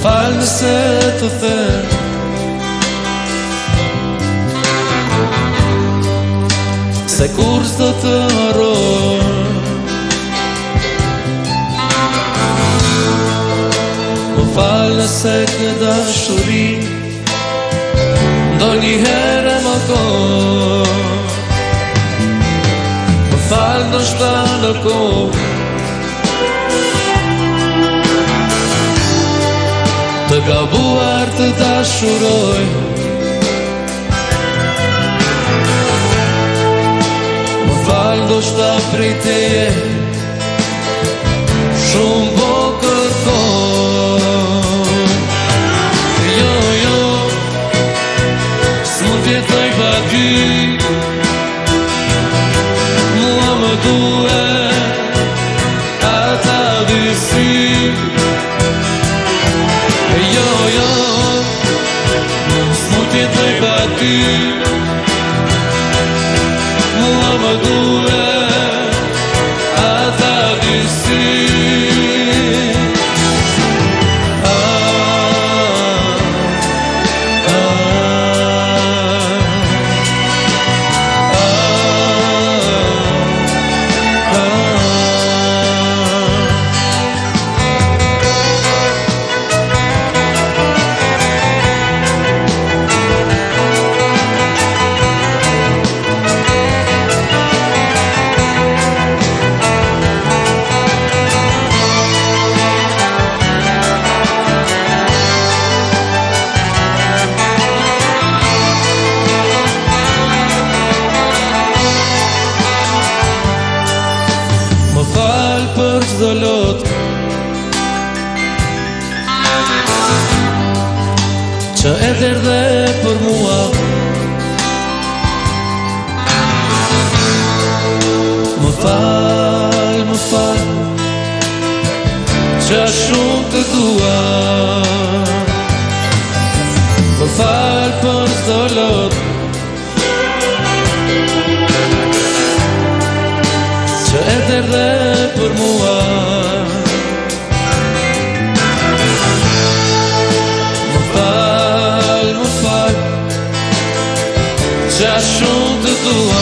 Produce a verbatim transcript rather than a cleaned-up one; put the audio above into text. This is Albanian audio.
fal nëse të them se kur s'do të harroj. Më fal nëse kjo dashuri ndonjëherë më kohë. Më fal ndoshta në kohë të gabuar të dashuroj. Më fal ndoshta prej teje shumë po kërkoj. Jo, jo, s'mund t'jetoj pa ty, mua më duhet ata dy sy. Jo, jo, s'mund t'jetoj pa ty, mua më duhet ata dy sy. Më fal për çdo lot që e derdhe për mua. Më fal, më fal që shumë të dua. Më fal për çdo lot që e derdhe për mua. Më fal, më fal që shumë të dua.